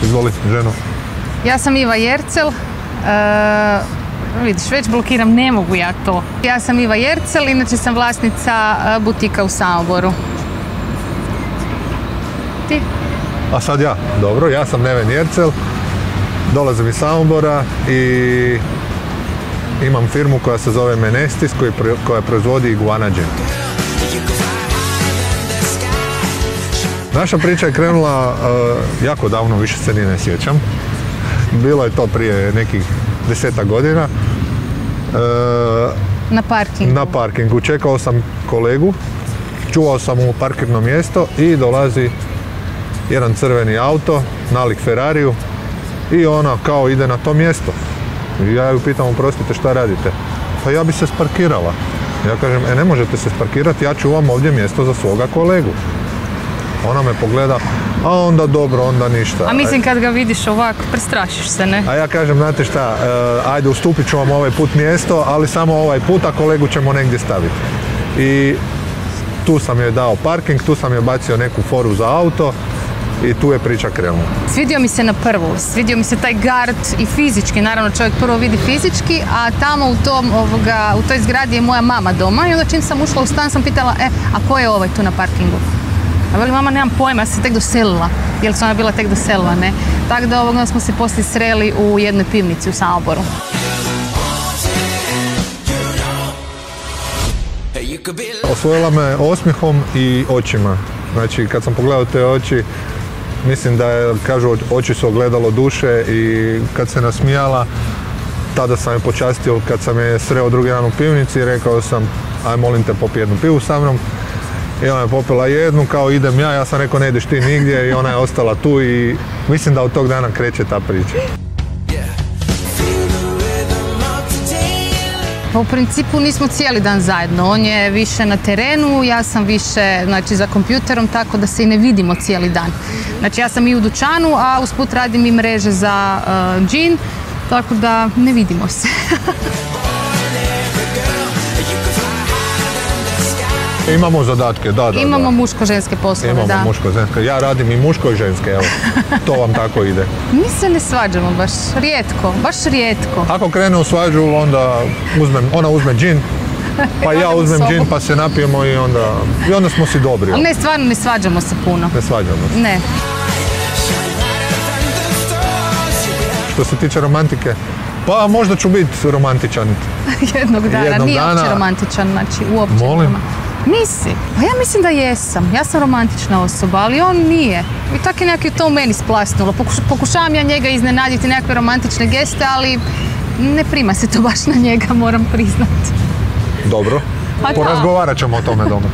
Izvoli, ženo. Ja sam Iva Jercel. Vidiš, već blokiram, ne mogu ja to. Ja sam Iva Jercel, inače sam vlasnica butika u Samoboru. Ti? A sad ja. Dobro, ja sam Neven Jercel. Dolazim iz Samobora i imam firmu koja se zove Menestis, koja proizvodi iguana džin. Naša priča je krenula jako davno, više se ni ne sjećam. Bilo je to prije nekih 10 godina. Na parkingu? Na parkingu. Čekao sam kolegu, čuvao sam mu parkirno mjesto i dolazi jedan crveni auto, nalik Ferrariju, i ona kao ide na to mjesto. I ja ju pitam, oprostite, šta radite? Pa ja bi se sparkirala. Ja kažem, ne možete se sparkirati, ja čuvam ovdje mjesto za svoga kolegu. Ona me pogleda, a onda dobro, onda ništa. A mislim kad ga vidiš ovako, prestrašiš se, ne? A ja kažem, znate šta, ajde ustupit ću vam ovaj put mjesto, ali samo ovaj put, a kolegu ćemo negdje staviti. I tu sam joj dao parking, tu sam joj bacio neku foru za auto i tu je priča krenula. Svidio mi se na prvu, svidio mi se taj gard i fizički, naravno čovjek prvo vidi fizički, a tamo u toj zgradi je moja mama doma i onda čim sam ušla u stan sam pitala, a ko je ovaj tu na parkingu? A veli, mama, nemam pojma, ja sam se tek doselila, jer su ona bila tek doselila, ne? Tako da smo se poslije sreli u jednoj pivnici u Samoboru. Osvojila me osmijehom i očima. Znači, kad sam pogledao te oči, mislim da je, kažu, oči su ogledalo duše, i kad se nasmijala, tada sam je počastio, kad sam je sreo drugi dan u pivnici, rekao sam, aj molim te, popi jednu pivu sa mnom. I ona je popila jednu, kao idem ja sam rekao, ne ideš ti nigdje, i ona je ostala tu i mislim da od tog dana kreće ta priča. Pa u principu nismo cijeli dan zajedno, on je više na terenu, ja sam više, znači, za kompjuterom, tako da se i ne vidimo cijeli dan. Znači, ja sam i u dućanu, a usput radim i mreže za džin, tako da ne vidimo se. Imamo zadatke, da. Imamo muško-ženske poslove, da. Imamo muško-ženske. Ja radim i muško i ženske, evo. To vam tako ide. Mi se ne svađamo baš rijetko. Ako krene u svađu, onda ona uzme džin, pa ja uzmem džin, pa se napijemo i onda smo si dobri. Ali ne, stvarno ne svađamo se puno. Ne svađamo se. Ne. Što se tiče romantike, pa možda ću biti romantičan. Jednog dana, nije uopće romantičan, znači uopće. Molim? Nisi. Pa ja mislim da jesam. Ja sam romantična osoba, ali on nije. I tako je nekako to u meni splasnulo. Pokušavam ja njega iznenaditi nekakve romantične geste, ali ne prima se to baš na njega, moram priznati. Dobro. Porazgovarat ćemo o tome doma.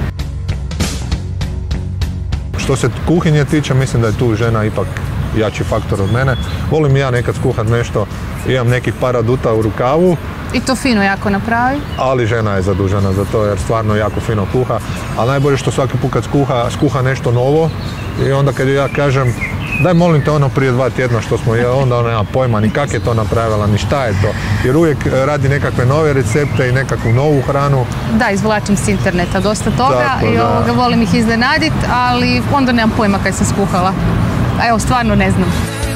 Što se kuhinje tiče, mislim da je tu žena ipak jači faktor od mene. Volim ja nekad skuhat nešto, imam nekih par aduta u rukavu. I to fino jako napravi. Ali žena je zadužena za to jer stvarno jako fino kuha. Ali najbolje što svaki put kad skuha nešto novo, i onda kad ja kažem, daj molim te ono prije 2 tjedna što smo jeli, onda ona nema pojma ni kak je to napravila, ni šta je to. Jer uvijek radi nekakve nove recepte i nekakvu novu hranu. Da, izvlačim s interneta dosta toga i volim ih iznenaditi, ali onda nemam pojma kad sam skuhala. A evo, stvarno ne znam.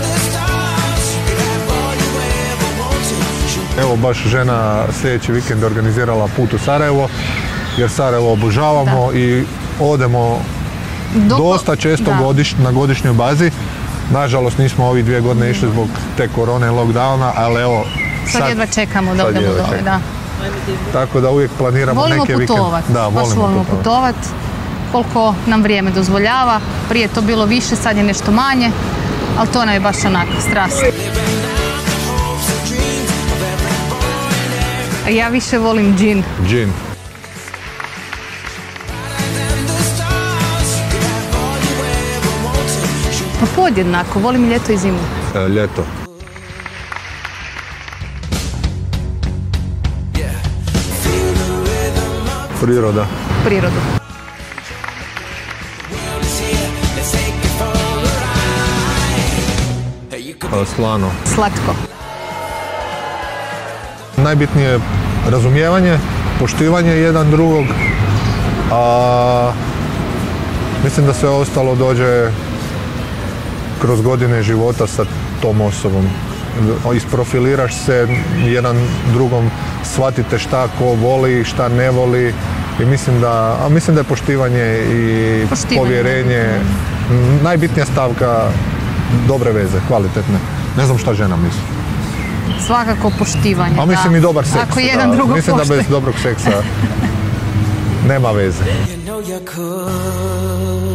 Evo, baš žena sljedeći vikend organizirala put u Sarajevo, jer Sarajevo obožavamo i odemo dosta često na godišnjoj bazi. Nažalost, nismo ovih 2 godine išli zbog te korone i lockdowna, ali evo... Sad jedva čekamo da odemo dole, da. Tako da uvijek planiramo neke vikende. Volimo putovati. Koliko nam vrijeme dozvoljava. Prije je to bilo više, sad je nešto manje, ali to nam je baš onako strast. Ja više volim džin. Džin. Pa podjednako, volim ljeto i zimu. Ljeto. Priroda. Prirodu. Slano. Slatko. Najbitnije je razumijevanje, poštivanje jedan drugog, a mislim da sve ostalo dođe kroz godine života sa tom osobom. Isprofiliraš se jedan drugom, shvatite šta ko voli, šta ne voli i mislim da je poštivanje i povjerenje najbitnija stavka dobre veze, kvalitetne. Ne znam šta žena misli. Svakako poštivanje. A mislim i dobar seks. Ako jedan drugog mislim da bez dobrog seksa nema veze. You know you could.